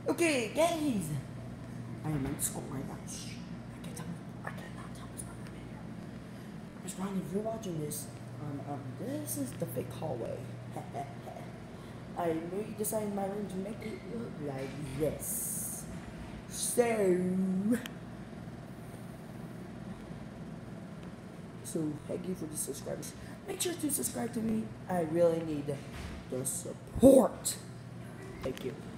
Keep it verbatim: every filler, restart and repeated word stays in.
Okay, guys. I am in school right now. Shh. I can't tell. I cannot tell Miss Ronnie. Miss Ronnie, if you're watching this, um, um, this is the fake hallway. I really designed my room to make it look like this. So, so thank you for the subscribers. Make sure to subscribe to me. I really need the support. Thank you.